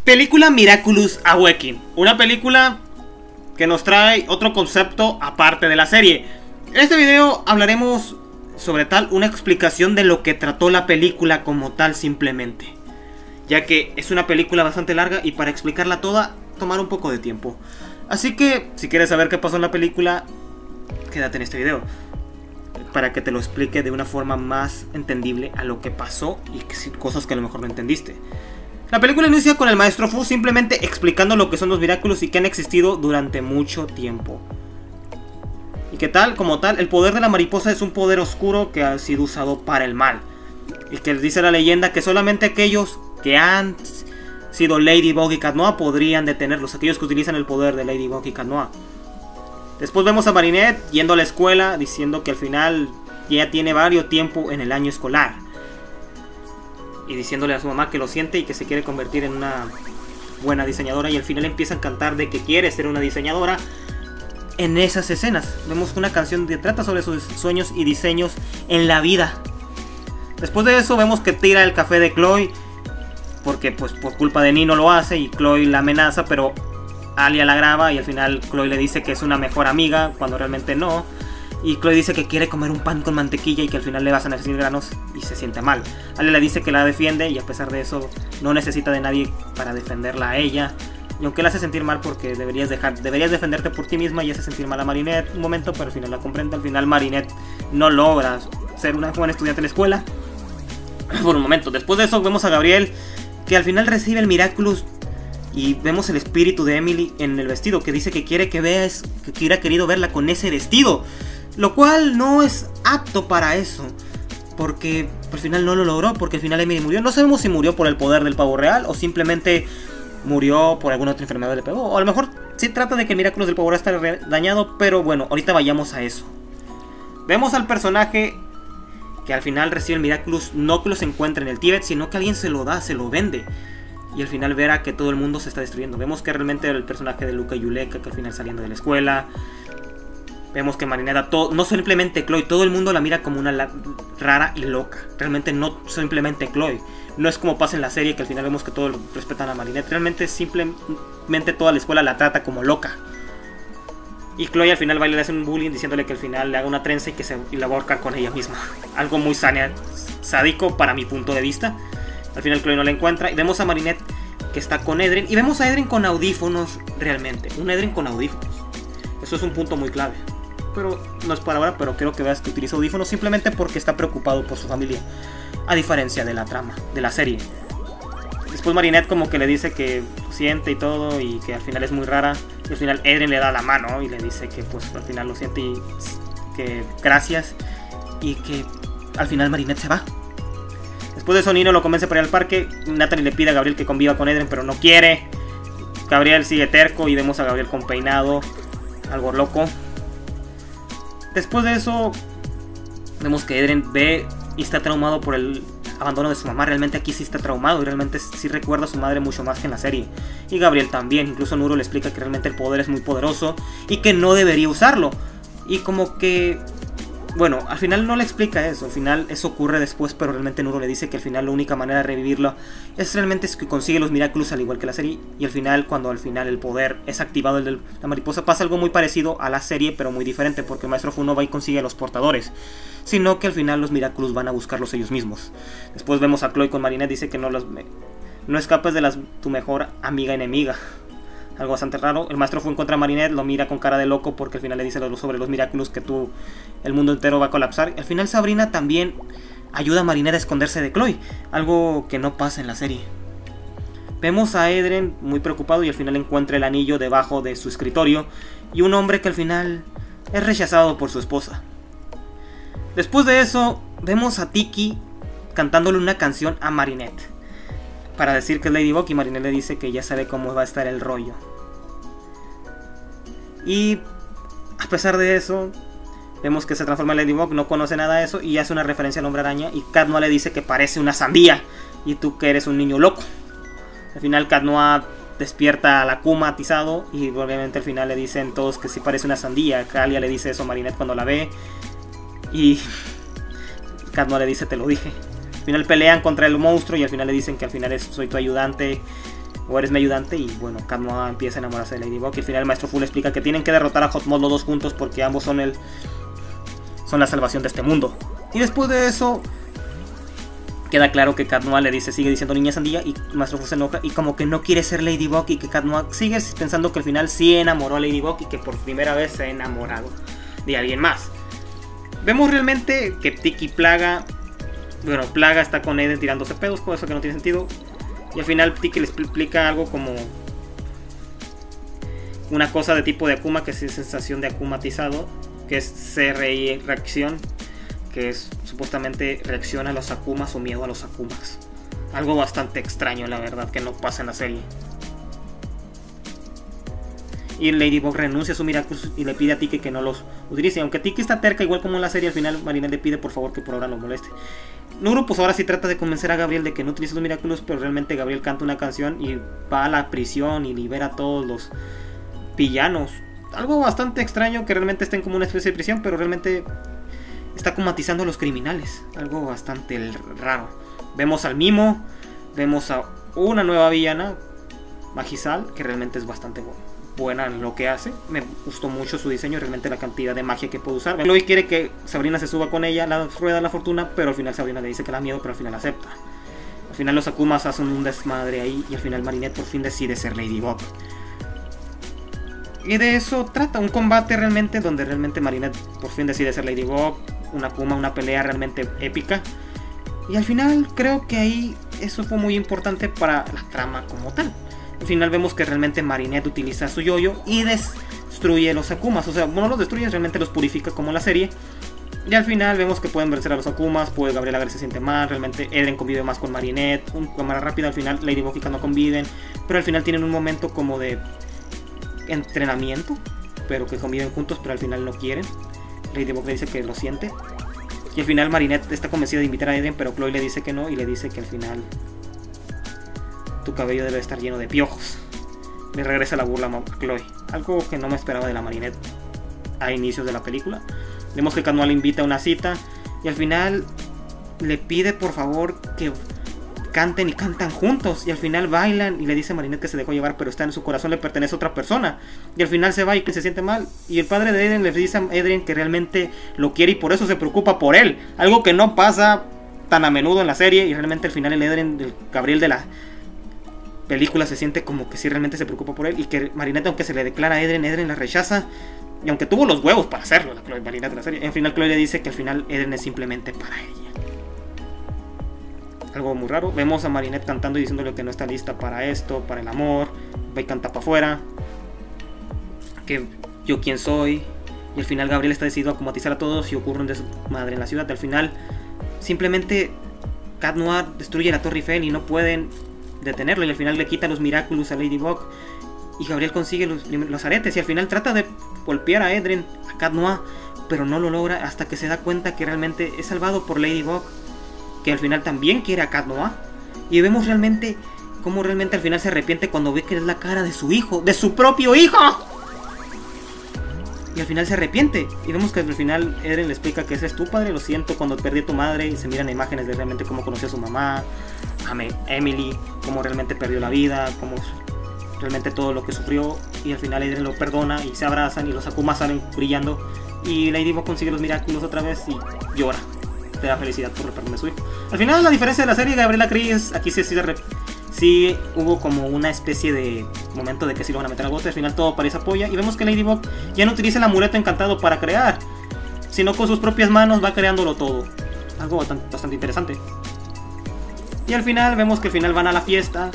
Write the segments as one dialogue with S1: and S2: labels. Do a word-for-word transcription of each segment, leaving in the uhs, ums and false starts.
S1: Película Miraculous Awakening, una película que nos trae otro concepto aparte de la serie. En este video hablaremos sobre tal una explicación de lo que trató la película como tal simplemente, ya que es una película bastante larga y para explicarla toda tomar un poco de tiempo. Así que si quieres saber qué pasó en la película, quédate en este video para que te lo explique de una forma más entendible a lo que pasó y cosas que a lo mejor no entendiste. La película inicia con el maestro Fu simplemente explicando lo que son los Miraculous y que han existido durante mucho tiempo. Y que tal, como tal, el poder de la mariposa es un poder oscuro que ha sido usado para el mal. Y que dice la leyenda que solamente aquellos que han sido Ladybug y Cat Noir podrían detenerlos, aquellos que utilizan el poder de Ladybug y Cat Noir. Después vemos a Marinette yendo a la escuela diciendo que al final ya tiene varios tiempo en el año escolar. Y diciéndole a su mamá que lo siente y que se quiere convertir en una buena diseñadora. Y al final empieza a cantar de que quiere ser una diseñadora. En esas escenas vemos una canción que trata sobre sus sueños y diseños en la vida. Después de eso vemos que tira el café de Chloe, porque pues por culpa de Nino lo hace y Chloe la amenaza, pero Alia la graba y al final Chloe le dice que es una mejor amiga cuando realmente no. Y Chloe dice que quiere comer un pan con mantequilla y que al final le vas a necesitar granos y se siente mal. Alia le dice que la defiende y a pesar de eso no necesita de nadie para defenderla a ella. Y aunque la hace sentir mal porque deberías dejar, deberías defenderte por ti misma y hace sentir mal a Marinette un momento, pero al final la comprende. Al final Marinette no logra ser una buena estudiante en la escuela por un momento. Después de eso vemos a Gabriel que al final recibe el Miraculous y vemos el espíritu de Emily en el vestido que dice que quiere que veas, que hubiera querido verla con ese vestido. Lo cual no es apto para eso, porque al final no lo logró, porque al final Emily murió. No sabemos si murió por el poder del pavo real o simplemente murió por alguna otra enfermedad que le pegó. O a lo mejor sí trata de que el Miraculous del pavo real está dañado, pero bueno, ahorita vayamos a eso. Vemos al personaje que al final recibe el Miraculous, no que los encuentre en el Tíbet, sino que alguien se lo da, se lo vende. Y al final verá que todo el mundo se está destruyendo. Vemos que realmente el personaje de Luca y Yuleka, que al final saliendo de la escuela. Vemos que Marinette, todo, no simplemente Chloe, todo el mundo la mira como una la, rara y loca. Realmente no simplemente Chloe. No es como pasa en la serie que al final vemos que todos respetan a Marinette. Realmente simplemente toda la escuela la trata como loca. Y Chloe al final va y le hace un bullying diciéndole que al final le haga una trenza y que se y la va a ahorcar con ella misma. Algo muy sádico para mi punto de vista. Al final Chloe no la encuentra y vemos a Marinette que está con Edren. Y vemos a Edren con audífonos realmente. Un Edren con audífonos. Eso es un punto muy clave. Pero no es para ahora, pero quiero que veas que utiliza audífonos simplemente porque está preocupado por su familia. A diferencia de la trama, de la serie. Después Marinette como que le dice que siente y todo y que al final es muy rara. Y al final Edren le da la mano y le dice que pues al final lo siente y que gracias. Y que al final Marinette se va. Después de eso Nino lo convence para ir al parque. Natalie le pide a Gabriel que conviva con Edren pero no quiere. Gabriel sigue terco y vemos a Gabriel con peinado. Algo loco. Después de eso vemos que Edren ve y está traumado por el abandono de su mamá. Realmente aquí sí está traumado y realmente sí recuerda a su madre mucho más que en la serie. Y Gabriel también, incluso Nuro le explica que realmente el poder es muy poderoso y que no debería usarlo. Y como que, bueno, al final no le explica eso, al final eso ocurre después, pero realmente Nuro le dice que al final la única manera de revivirlo es realmente es que consigue los Miraculous al igual que la serie. Y al final, cuando al final el poder es activado, el de la mariposa, pasa algo muy parecido a la serie, pero muy diferente, porque el maestro Fu no va y consigue a los portadores, sino que al final los Miraculous van a buscarlos ellos mismos. Después vemos a Chloe con Marinette, dice que no, los, no escapes de las, tu mejor amiga enemiga. Algo bastante raro. El maestro Fu encuentra a Marinette, lo mira con cara de loco porque al final le dice sobre los Miraculous que tú, el mundo entero va a colapsar. Al final Sabrina también ayuda a Marinette a esconderse de Chloe, algo que no pasa en la serie. Vemos a Edren muy preocupado y al final encuentra el anillo debajo de su escritorio y un hombre que al final es rechazado por su esposa. Después de eso vemos a Tiki cantándole una canción a Marinette para decir que es Ladybug y Marinette le dice que ya sabe cómo va a estar el rollo. Y a pesar de eso, vemos que se transforma en Ladybug, no conoce nada de eso y hace una referencia al Hombre Araña y Cat Noir le dice que parece una sandía y tú que eres un niño loco. Al final Cat Noir despierta a la Kuma atizado y obviamente al final le dicen todos que sí parece una sandía. Alia le dice eso a Marinette cuando la ve y Cat Noir le dice te lo dije. Al final pelean contra el monstruo y al final le dicen que al final es, soy tu ayudante. o eres mi ayudante. Y bueno, Cat Noir empieza a enamorarse de Ladybug. Y al final el maestro Fu le explica que tienen que derrotar a Hotmode los dos juntos porque ambos son el son la salvación de este mundo. Y después de eso queda claro que Cat Noir le dice, sigue diciendo niña sandía, y el maestro Fu se enoja y como que no quiere ser Ladybug, y que Cat Noir sigue pensando que al final sí enamoró a Ladybug y que por primera vez se ha enamorado de alguien más. Vemos realmente que Tiki Plaga, bueno, Plaga está con Eden tirándose pedos, por eso que no tiene sentido. Y al final Tiki le explica algo como una cosa de tipo de Akuma, que es sensación de akumatizado, que es C R I reacción, que es supuestamente reacciona a los Akumas o miedo a los Akumas. Algo bastante extraño, la verdad, que no pasa en la serie. Y Ladybug renuncia a su Miraculous y le pide a Tiki que no los utilice. Aunque Tiki está terca, igual como en la serie, al final Marinette le pide por favor que por ahora lo moleste. Nuru pues ahora sí trata de convencer a Gabriel de que no utilice los Miraculous, pero realmente Gabriel canta una canción y va a la prisión y libera a todos los villanos. Algo bastante extraño que realmente estén como una especie de prisión, pero realmente está comatizando a los criminales. Algo bastante raro. Vemos al Mimo, vemos a una nueva villana, Magisal, que realmente es bastante buena en lo que hace. Me gustó mucho su diseño, realmente la cantidad de magia que puede usar. Chloe quiere que Sabrina se suba con ella, la rueda de la fortuna, pero al final Sabrina le dice que le da miedo, pero al final acepta. Al final los Akumas hacen un desmadre ahí y al final Marinette por fin decide ser Ladybug. Y de eso trata un combate realmente donde realmente Marinette por fin decide ser Ladybug, una Akuma, una pelea realmente épica. Y al final creo que ahí eso fue muy importante para la trama como tal. Al final vemos que realmente Marinette utiliza su yoyo y destruye los Akumas. O sea, no los destruye, realmente los purifica como en la serie. Y al final vemos que pueden vencer a los Akumas, puede Gabriel Agar se siente mal, realmente Eden convive más con Marinette, un cámara rápida, al final Ladybug y Cat no conviven, pero al final tienen un momento como de entrenamiento, pero que conviven juntos, pero al final no quieren. Ladybug le dice que lo siente. Y al final Marinette está convencida de invitar a Eden, pero Chloe le dice que no y le dice que al final tu cabello debe estar lleno de piojos. Le regresa la burla a Chloe. Algo que no me esperaba de la Marinette a inicios de la película. Vemos que Cat Noir le invita a una cita y al final le pide por favor que canten y cantan juntos. Y al final bailan y le dice a Marinette que se dejó llevar, pero está en su corazón, le pertenece a otra persona. Y al final se va y que se siente mal. Y el padre de Eden le dice a Eden que realmente lo quiere y por eso se preocupa por él. Algo que no pasa tan a menudo en la serie. Y realmente al final el Eden, el Gabriel de la película, se siente como que sí realmente se preocupa por él. Y que Marinette, aunque se le declara a Eden, Eden la rechaza. Y aunque tuvo los huevos para hacerlo, la Chloe, Marinette de la serie, al final Chloe le dice que al final Eden es simplemente para ella. Algo muy raro. Vemos a Marinette cantando y diciéndole que no está lista para esto, para el amor. Va y canta para afuera. Que yo quién soy. Y al final Gabriel está decidido a acomatizar a todos y ocurre un desmadre en la ciudad. Al final simplemente Cat Noir destruye la Torre Eiffel y no pueden detenerlo. Y al final le quita los Miraculous a Ladybug. Y Gabriel consigue los, los aretes y al final trata de golpear a Eden, a Cat Noir, pero no lo logra hasta que se da cuenta que realmente es salvado por Ladybug, que al final también quiere a Cat Noir. Y vemos realmente cómo realmente al final se arrepiente cuando ve que es la cara de su hijo, de su propio hijo. Y al final se arrepiente. Y vemos que al final Eden le explica que ese es tu padre, lo siento cuando perdí a tu madre. Y se miran imágenes de realmente cómo conoció a su mamá, a Emily, cómo realmente perdió la vida, cómo realmente todo lo que sufrió. Y al final Eden lo perdona y se abrazan y los Akumas salen brillando. Y Ladybug consigue los Miraculous otra vez y llora. Te da felicidad por el perdón de su hijo. Al final la diferencia de la serie, Gabriela Cris, aquí sí, sí, sí hubo como una especie de momento de que sí lo van a meter al bote. Al final todo parece apoya. Y vemos que Ladybug ya no utiliza el amuleto encantado para crear, sino con sus propias manos va creándolo todo. Algo bastante, bastante interesante. Y al final vemos que al final van a la fiesta.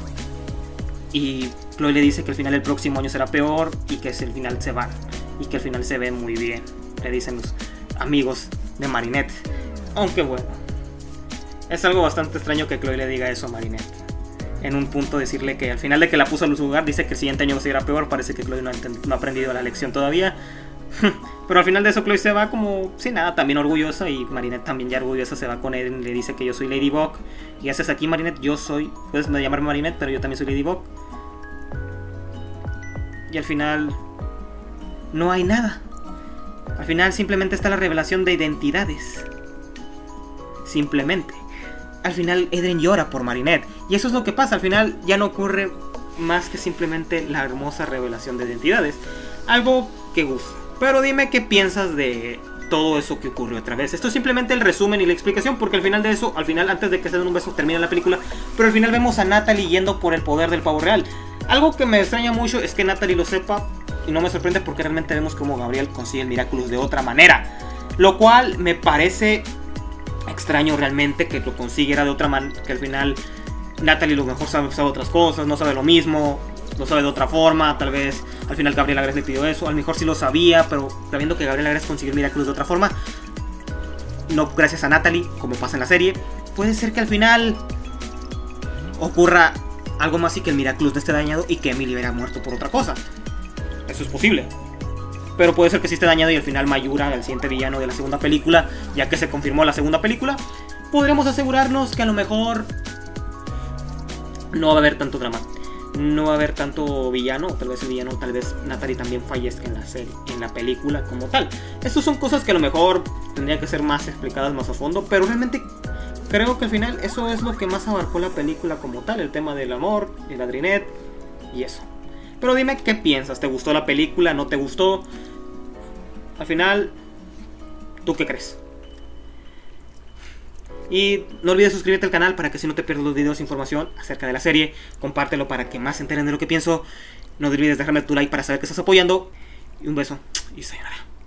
S1: Y Chloe le dice que al final el próximo año será peor y que al final se van. Y que al final se ven muy bien, le dicen los amigos de Marinette. Aunque bueno, es algo bastante extraño que Chloe le diga eso a Marinette. En un punto decirle que al final de que la puso en su lugar, dice que el siguiente año será peor. Parece que Chloe no ha, no ha aprendido la lección todavía. Pero al final de eso Chloe se va como sin nada, también orgullosa. Y Marinette también ya orgullosa se va con Eden y le dice que yo soy Ladybug. Y haces aquí Marinette, yo soy, puedes llamarme Marinette, pero yo también soy Ladybug. Y al final no hay nada. Al final simplemente está la revelación de identidades. Simplemente. al final Eden llora por Marinette. Y eso es lo que pasa, al final ya no ocurre más que simplemente la hermosa revelación de identidades. Algo que gusta. Pero dime qué piensas de todo eso que ocurrió otra vez. Esto es simplemente el resumen y la explicación, porque al final de eso, al final antes de que se den un beso termina la película, pero al final vemos a Natalie yendo por el poder del pavo real. Algo que me extraña mucho es que Natalie lo sepa y no me sorprende porque realmente vemos como Gabriel consigue el Miraculous de otra manera. Lo cual me parece extraño realmente que lo consiguiera de otra manera, que al final Natalie lo mejor sabe, sabe otras cosas, no sabe lo mismo, lo sabe de otra forma, tal vez al final Gabriel Agres le pidió eso, a lo mejor sí lo sabía, pero sabiendo que Gabriel Agres consiguió el Miraculous de otra forma, no gracias a Natalie, como pasa en la serie, puede ser que al final ocurra algo más y que el Miraculous no esté dañado y que Emily hubiera muerto por otra cosa. Eso es posible. Pero puede ser que sí esté dañado y al final Mayura, el siguiente villano de la segunda película, ya que se confirmó la segunda película, podremos asegurarnos que a lo mejor no va a haber tanto drama. No va a haber tanto villano, tal vez el villano, tal vez Natalie también fallezca en la serie, en la película como tal. Estas son cosas que a lo mejor tendrían que ser más explicadas más a fondo, pero realmente creo que al final eso es lo que más abarcó la película como tal, el tema del amor, el Adrinet y eso. Pero dime qué piensas, ¿te gustó la película? ¿No te gustó? Al final, ¿tú qué crees? Y no olvides suscribirte al canal para que si no te pierdas los videos e información acerca de la serie. Compártelo para que más se enteren de lo que pienso. No olvides dejarme tu like para saber que estás apoyando. Y un beso y sayonara.